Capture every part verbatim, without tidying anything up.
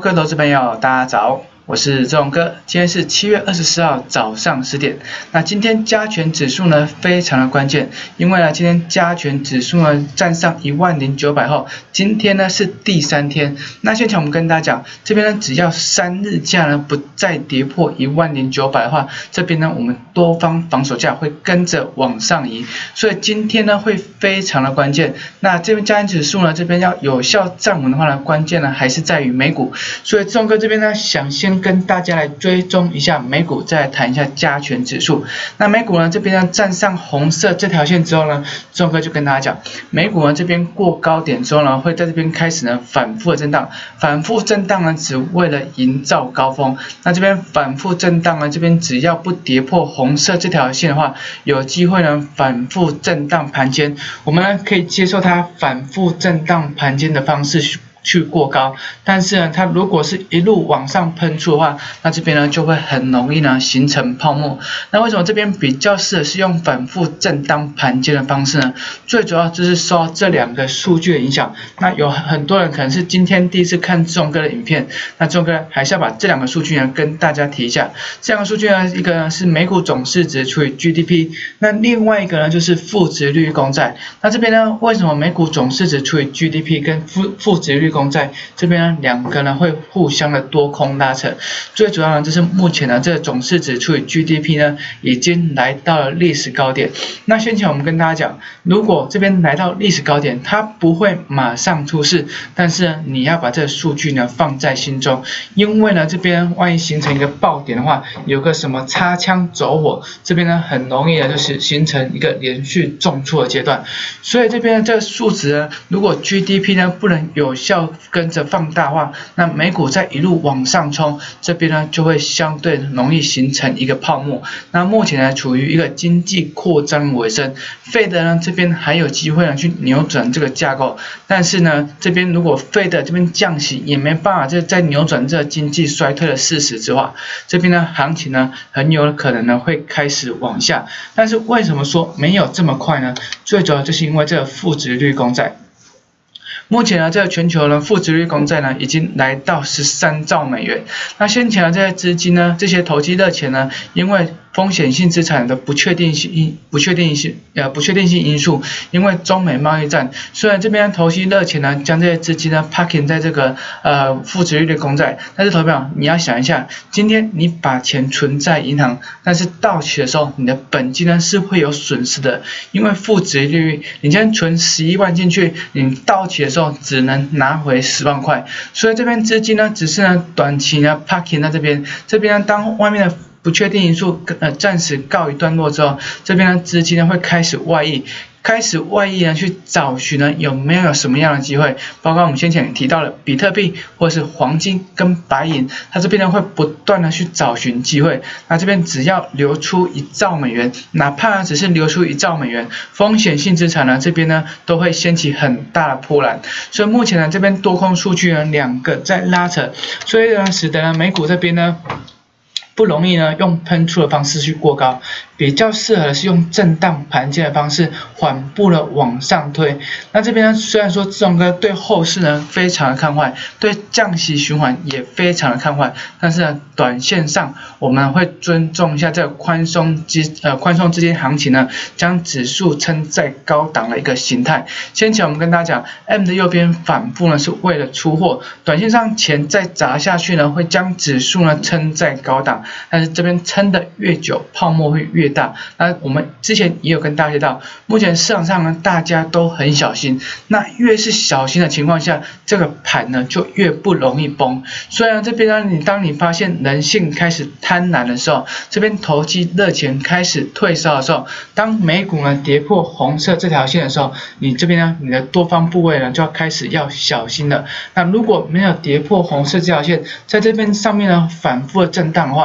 各位投资朋友，大家早，我是周荣哥。今天是七月二十四号早上十点。那今天加权指数呢非常的关键，因为呢今天加权指数呢站上一万零九百后，今天呢是第三天。那现在我们跟大家讲，这边呢只要三日价呢不再跌破一万零九百的话，这边呢我们多方防守价会跟着往上移，所以今天呢会非常的关键。那这边加权指数呢这边要有效站稳的话呢，关键呢还是在于美股。所以周荣哥这边呢想先跟大家来追踪一下美股，再来谈一下加权指数。那美股呢这边呢站上红色这条线之后呢，周荣哥就跟大家讲，美股呢这边过高点之后呢，会在这边开始呢反复的震荡，反复震荡呢只为了营造高峰。那这边反复震荡呢，这边只要不跌破红色这条线的话，有机会呢反复震荡盘间，我们呢可以接受它反复震荡盘间的方式去去过高，但是呢，它如果是一路往上喷出的话，那这边呢就会很容易呢形成泡沫。那为什么这边比较适合是用反复震荡盘间的方式呢？最主要就是受到这两个数据的影响。那有很多人可能是今天第一次看周荣哥的影片，那周荣哥还是要把这两个数据呢跟大家提一下。这两个数据呢，一个呢是美股总市值除以 G D P， 那另外一个呢就是负殖率公债。那这边呢，为什么美股总市值除以 G D P 跟负负殖率公债这边呢，两个呢会互相的多空拉扯。最主要呢，就是目前呢，这个总市值除以 G D P 呢，已经来到了历史高点。那先前我们跟大家讲，如果这边来到历史高点，它不会马上出事，但是呢，你要把这个数据呢放在心中，因为呢，这边万一形成一个爆点的话，有个什么擦枪走火，这边呢很容易的就是形成一个连续重挫的阶段。所以这边的这个数值呢，如果 G D P 呢不能有效跟着放大化，那美股在一路往上冲，这边呢就会相对容易形成一个泡沫。那目前呢处于一个经济扩张尾声 ，Fed 呢这边还有机会呢去扭转这个架构，但是呢这边如果 Fed 这边降息也没办法再扭转这经济衰退的事实之话，这边呢行情呢很有可能呢会开始往下。但是为什么说没有这么快呢？最主要就是因为这个负殖率公债。目前呢，这个全球呢负殖率公债呢已经来到十三兆美元。那先前的这些资金呢，这些投机热钱呢，因为风险性资产的不确定性、不确定性呃不确定性因素，因为中美贸易战，虽然这边投机热钱呢将这些资金呢 parking 在这个呃负殖率的公债，但是投票你要想一下，今天你把钱存在银行，但是到期的时候你的本金呢是会有损失的，因为负殖利率，你今天存十一万进去，你到期的时候只能拿回十万块，所以这边资金呢只是呢短期呢 parking 在这边，这边呢当外面的不确定因素呃暂时告一段落之后，这边呢资金呢会开始外溢，开始外溢呢去找寻呢有没有什么样的机会，包括我们先前提到的比特币或是黄金跟白银，它这边呢会不断的去找寻机会。那这边只要流出一兆美元，哪怕只是流出一兆美元，风险性资产呢这边呢都会掀起很大的波澜。所以目前呢这边多空数据呢两个在拉扯，所以呢使得呢美股这边呢不容易呢用喷出的方式去过高，比较适合的是用震荡盘间的方式缓步的往上推。那这边呢，虽然说志荣哥对后市呢非常的看坏，对降息循环也非常的看坏，但是呢，短线上我们会尊重一下这个宽松基呃宽松资金行情呢，将指数撑在高档的一个形态。先前我们跟大家讲 ，M 的右边反复呢是为了出货，短线上钱再砸下去呢，会将指数呢撑在高档。但是这边撑得越久，泡沫会越大。那我们之前也有跟大家提到，目前市场上呢大家都很小心，那越是小心的情况下，这个盘呢就越不容易崩。所以呢，这边呢，你当你发现人性开始贪婪的时候，这边投机热钱开始退烧的时候，当美股呢跌破红色这条线的时候，你这边呢，你的多方部位呢就要开始要小心了。那如果没有跌破红色这条线，在这边上面呢反复的震荡的话，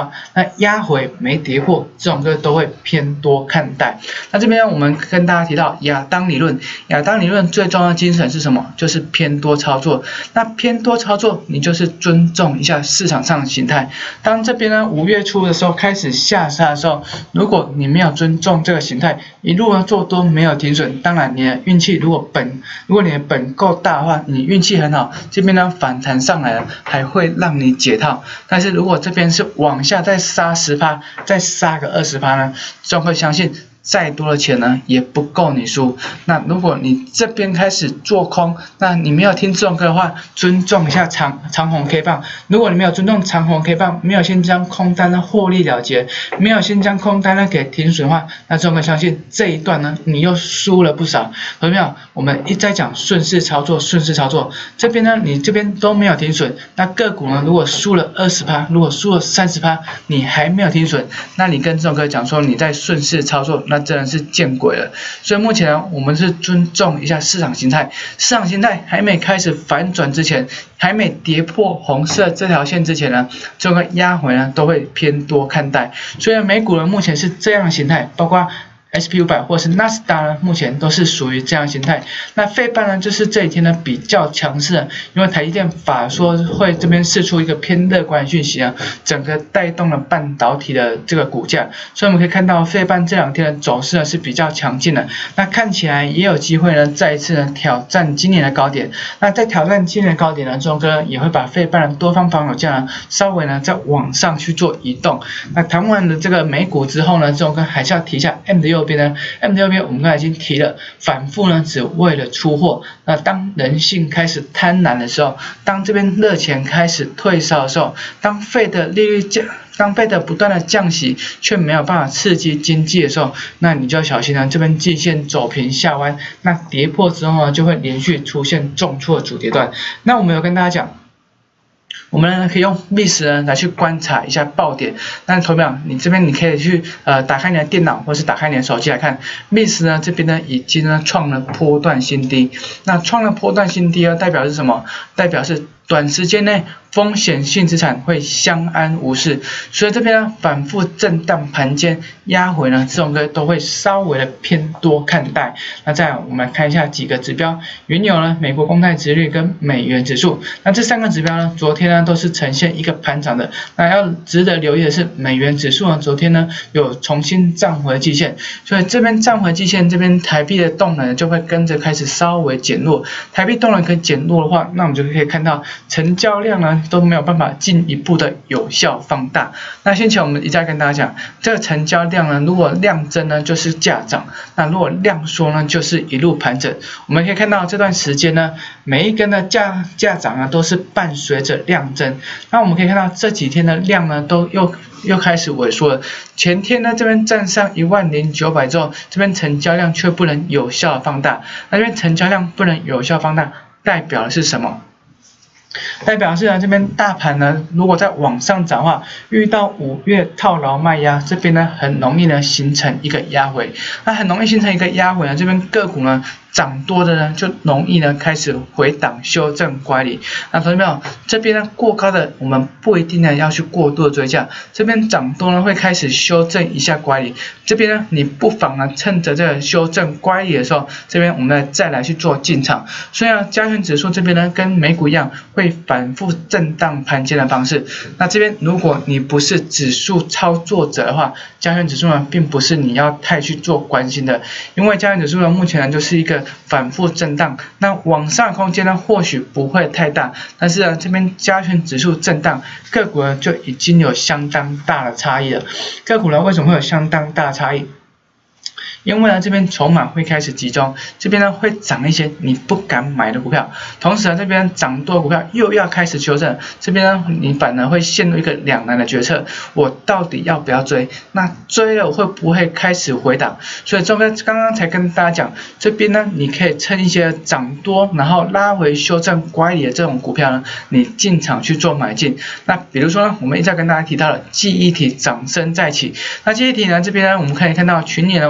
话，那压回没跌破，这种个都会偏多看待。那这边我们跟大家提到亚当理论，亚当理论最重要的精神是什么？就是偏多操作。那偏多操作，你就是尊重一下市场上的形态。当这边呢五月初的时候开始下杀的时候，如果你没有尊重这个形态，一路呢做多没有停损，当然你的运气如果本如果你的本够大的话，你运气很好，这边呢反弹上来了，还会让你解套。但是如果这边是往下再杀 百分之十， 再杀个 百分之二十 呢，就会相信再多的钱呢也不够你输。那如果你这边开始做空，那你没有听这种歌的话，尊重一下长长红 K 棒。如果你没有尊重长红 K 棒，没有先将空单呢获利了结，没有先将空单呢给停损的话，那这种相信这一段呢你又输了不少。有没有？我们一直在讲顺势操作，顺势操作。这边呢你这边都没有停损，那个股呢如果输了 百分之二十， 如果输了 百分之三十， 你还没有停损，那你跟这种歌讲说你在顺势操作，那真的是见鬼了。所以目前呢，我们是尊重一下市场形态，市场形态还没开始反转之前，还没跌破红色这条线之前呢，这个压回呢都会偏多看待。所以美股呢目前是这样的形态，包括S P 五百 或是纳斯达呢，目前都是属于这样形态。那费半呢，就是这几天呢比较强势的，因为台积电法说会这边释出一个偏乐观讯息啊，整个带动了半导体的这个股价，所以我们可以看到费半这两天的走势呢是比较强劲的。那看起来也有机会呢，再一次呢挑战今年的高点。那在挑战今年的高点呢，钟哥也会把费半的多方防守价呢稍微呢再往上去做移动。那谈完了这个美股之后呢，钟哥还是要提一下 M 的右边呢 ，M 的右边我们刚才已经提了，反复呢只为了出货。那当人性开始贪婪的时候，当这边热钱开始退烧的时候，当费的利率降，当费的不断的降息，却没有办法刺激经济的时候，那你就要小心了。这边季线走平下弯，那跌破之后呢，就会连续出现重挫的主跌段。那我们有跟大家讲。我们呢可以用 M I S 呢来去观察一下爆点。那投票，你这边你可以去呃打开你的电脑或是打开你的手机来看 ，M I S 呢这边呢已经呢创了波段新低。那创了波段新低呢，代表是什么？代表是短时间内风险性资产会相安无事，所以这边呢反复震荡盘间压回呢，这种歌都会稍微的偏多看待。那再来我们来看一下几个指标，原油呢、美国公债殖率跟美元指数，那这三个指标呢，昨天呢都是呈现一个盘涨的。那要值得留意的是，美元指数呢昨天呢有重新站回季线，所以这边站回季线，这边台币的动能就会跟着开始稍微减弱。台币动能可以减弱的话，那我们就可以看到成交量呢都没有办法进一步的有效放大。那先前我们一再跟大家讲，这个成交量呢，如果量增呢就是价涨，那如果量缩呢就是一路盘整。我们可以看到这段时间呢，每一根的价价涨啊都是伴随着量增。那我们可以看到这几天的量呢都又又开始萎缩了。前天呢这边站上一万零九百之后，这边成交量却不能有效的放大。那这边成交量不能有效放大，代表的是什么？代表是呢，这边大盘呢，如果在往上涨的话，遇到五月套牢卖压，这边呢很容易呢形成一个压回，那很容易形成一个压回呢，这边个股呢涨多的呢就容易呢开始回档修正乖离。那同学们，这边呢过高的我们不一定呢要去过度的追价，这边涨多呢会开始修正一下乖离，这边呢你不妨呢趁着这个修正乖离的时候，这边我们再来去做进场。所以呢，加权指数这边呢跟美股一样，会反复震荡盘间的方式。那这边如果你不是指数操作者的话，加权指数呢并不是你要太去做关心的，因为加权指数呢目前呢就是一个反复震荡，那往上的空间呢或许不会太大，但是呢这边加权指数震荡，个股呢就已经有相当大的差异了。个股呢为什么会有相当大的差异？因为呢，这边筹码会开始集中，这边呢会涨一些你不敢买的股票，同时呢这边涨多的股票又要开始修正，这边呢你反而会陷入一个两难的决策，我到底要不要追？那追了会不会开始回档？所以这边刚刚才跟大家讲，这边呢你可以趁一些涨多然后拉回修正乖离的这种股票呢，你进场去做买进。那比如说呢，我们一再跟大家提到了记忆体涨升再起，那记忆体呢这边呢我们可以看到群联呢为刚刚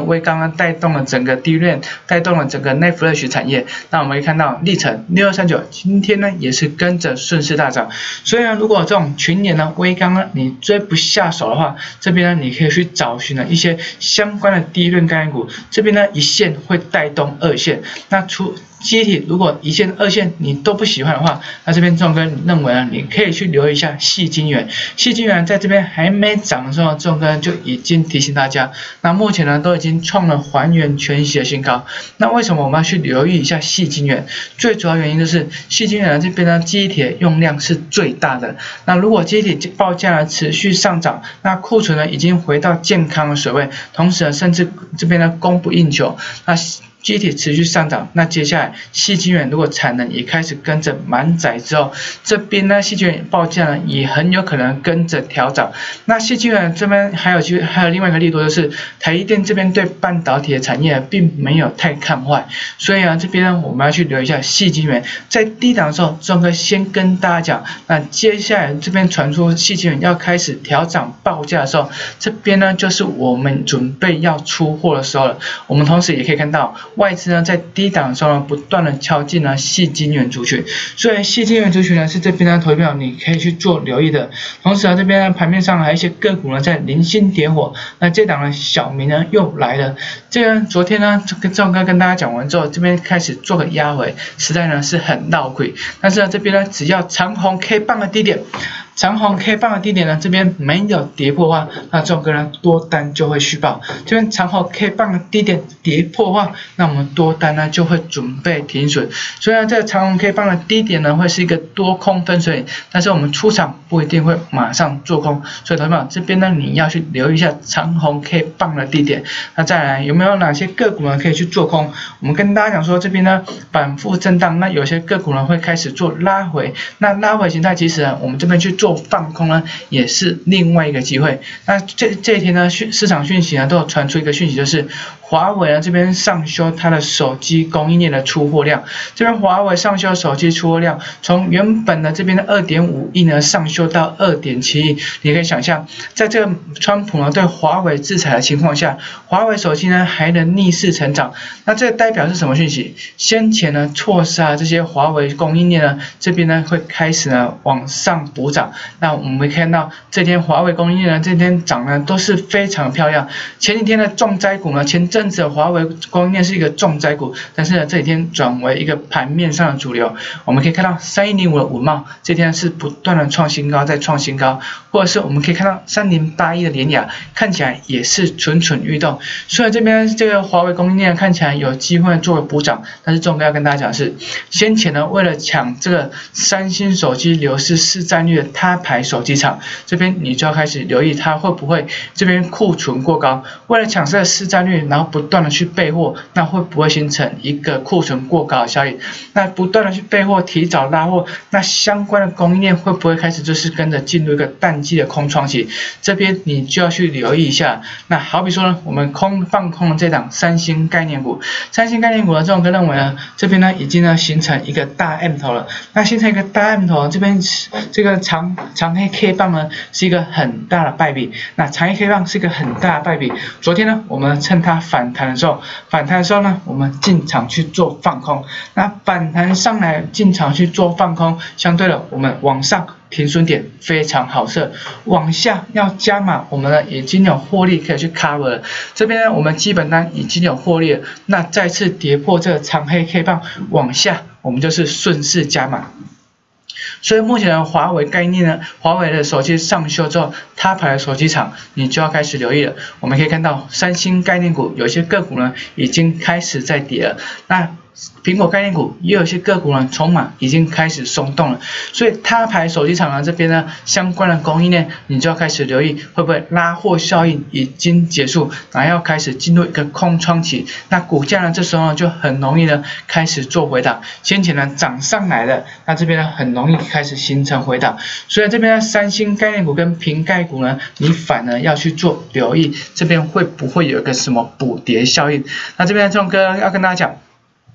呢带动了整个低润，带动了整个内 flash 产业。那我们可以看到历程六二三九今天呢也是跟着顺势大涨。所以呢，如果这种群联呢、微刚呢你追不下手的话，这边呢你可以去找寻了一些相关的低润概念股，这边呢一线会带动二线。那出记忆体如果一线、二线你都不喜欢的话，那这边仲哥认为呢，你可以去留意一下矽晶圆。矽晶圆在这边还没涨的时候，仲哥就已经提醒大家，那目前呢都已经创了还原全息的新高。那为什么我们要去留意一下矽晶圆？最主要原因就是矽晶圆这边呢记忆体的用量是最大的。那如果记忆体报价呢持续上涨，那库存呢已经回到健康的水位，同时呢甚至这边呢供不应求，那记忆体持续上涨，那接下来矽晶圆如果产能也开始跟着满载之后，这边呢矽晶圆报价呢也很有可能跟着调涨。那矽晶圆这边还有机会，还有另外一个利多就是台积电这边对半导体的产业并没有太看坏，所以啊这边呢我们要去留意一下矽晶圆。在低档的时候，仲哥先跟大家讲，那接下来这边传出矽晶圆要开始调涨报价的时候，这边呢就是我们准备要出货的时候了。我们同时也可以看到，外资呢在低档的时候呢，不断的敲进了矽晶圆族群，所以矽晶圆族群呢是这边的投票，你可以去做留意的。同时啊，这边盘面上还有一些个股呢在零星点火，那这档呢小明呢又来了。这个昨天呢，跟仲哥跟大家讲完之后，这边开始做个压回，实在呢是很闹亏。但是呢，这边呢只要长红 K 棒的低点。长红 K 棒的低点呢，这边没有跌破的话，那仲哥呢多单就会续报。这边长红 K 棒的低点跌破的话，那我们多单呢就会准备停损。虽然这个长红 K 棒的低点呢会是一个多空分水岭，但是我们出场不一定会马上做空，所以同学们这边呢你要去留意一下长红 K 棒的低点。那再来有没有哪些个股呢可以去做空？我们跟大家讲说这边呢反复震荡，那有些个股呢会开始做拉回，那拉回形态其实呢我们这边去做放空呢也是另外一个机会。那这这一天呢讯市场讯息呢都有传出一个讯息，就是华为呢这边上修它的手机供应链的出货量。这边华为上修手机出货量，从原本的这边的 二点五亿呢上修到 二点七亿。你可以想象，在这个川普呢对华为制裁的情况下，华为手机呢还能逆势成长。那这代表是什么讯息？先前呢错杀这些华为供应链呢，这边呢会开始呢往上补涨。那我们看到这天华为供应链呢，这天涨呢都是非常漂亮。前几天的重灾股呢，前阵子的华为供应链是一个重灾股，但是呢这几天转为一个盘面上的主流。我们可以看到三一零五的五茂这天是不断的创新高，再创新高，或者是我们可以看到三零八一的联亚看起来也是蠢蠢欲动。虽然这边这个华为供应链看起来有机会做补涨，但是重要要跟大家讲的是，先前呢为了抢这个三星手机流失市占率的他牌手机厂，这边你就要开始留意它会不会这边库存过高，为了抢这个市占率，然后不断的去备货，那会不会形成一个库存过高的效应？那不断的去备货，提早拉货，那相关的供应链会不会开始就是跟着进入一个淡季的空窗期？这边你就要去留意一下。那好比说呢，我们空放空的这档三星概念股，三星概念股的这种哥认为呢，这边呢已经呢形成一个大 M 头了。那形成一个大 M 头，这边这个长长黑 K 棒呢是一个很大的败笔，那长黑 K 棒是一个很大的败笔。昨天呢，我们趁它反弹的时候，反弹的时候呢，我们进场去做放空。那反弹上来进场去做放空，相对的我们往上停损点非常好设，往下要加码，我们呢已经有获利可以去 cover 了。这边呢，我们基本单已经有获利了，那再次跌破这个长黑 K 棒往下，我们就是顺势加码。所以目前的华为概念呢，华为的手机上修之后，他牌的手机厂你就要开始留意了。我们可以看到三星概念股有一些个股呢已经开始在跌了，那苹果概念股也有一些个股呢筹码已经开始松动了，所以他牌手机厂呢这边呢相关的供应链你就要开始留意会不会拉货效应已经结束，然后要开始进入一个空窗期，那股价呢这时候呢就很容易呢开始做回档，先前呢涨上来了，那这边呢很容易开始形成回档，所以这边呢三星概念股跟苹概股呢你反而要去做留意，这边会不会有一个什么补跌效应？那这边这种哥要跟大家讲。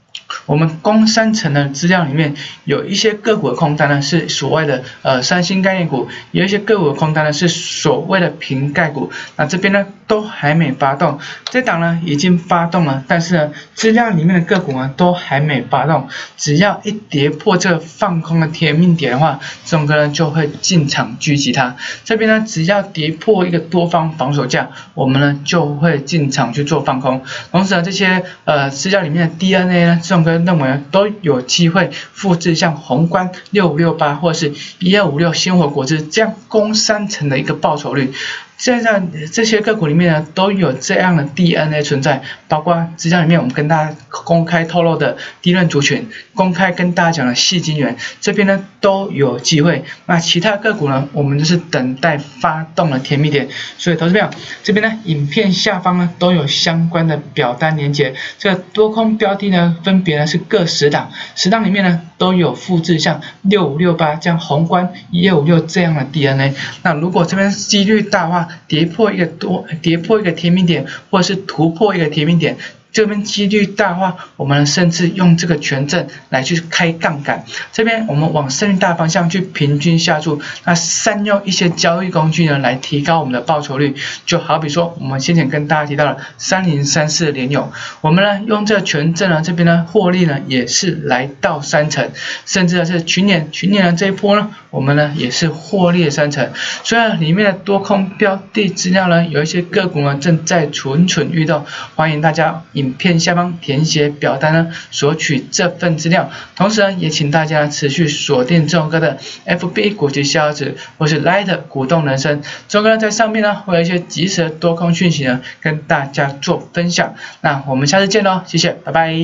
我们攻三成的资料里面有一些个股的空单呢是所谓的呃三星概念股，有一些个股的空单呢是所谓的瓶盖股。那这边呢都还没发动，这档呢已经发动了，但是呢资料里面的个股呢都还没发动。只要一跌破这个放空的天命点的话，钟哥呢就会进场狙击它。这边呢只要跌破一个多方防守价，我们呢就会进场去做放空。同时呢这些呃资料里面的 D N A 呢，钟哥认为呢都有机会复制像宏观六五六八或者是一二五六鲜活果汁这样攻三成的一个报酬率。现在这些个股里面呢都有这样的 D N A 存在，包括资料里面我们跟大家公开透露的低润族群，公开跟大家讲的矽晶圆，这边呢都有机会。那其他个股呢，我们就是等待发动的甜蜜点。所以投资朋友这边呢，影片下方呢都有相关的表单连结，这个多空标的呢分别呢是各十档，十档里面呢都有复制像六五六八这样宏观一二五六这样的 D N A。那如果这边几率大的话，跌破一个多，跌破一个甜蜜点，或者是突破一个甜蜜点，这边几率大的话，我们甚至用这个权证来去开杠杆。这边我们往胜率大方向去平均下注，那善用一些交易工具呢，来提高我们的报酬率。就好比说，我们先前跟大家提到了三零三四的联咏，我们呢用这个权证呢，这边呢获利呢也是来到三成，甚至呢是群联，群联呢这一波呢，我们呢也是获利了三成。虽然里面的多空标的资料呢，有一些个股呢正在蠢蠢欲动，欢迎大家影片下方填写表单呢，索取这份资料。同时呢，也请大家持续锁定钟哥的 F B 股息逍遥子或是 Light 股动人生。钟哥在上面呢会有一些即时的多空讯息呢，跟大家做分享。那我们下次见喽，谢谢，拜拜。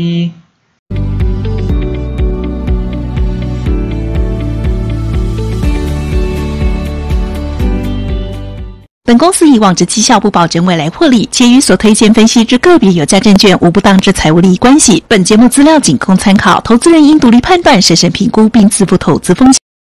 本公司以往之绩效不保证未来获利，且与所推荐分析之个别有价证券无不当之财务利益关系。本节目资料仅供参考，投资人应独立判断、审慎评估并自负投资风险。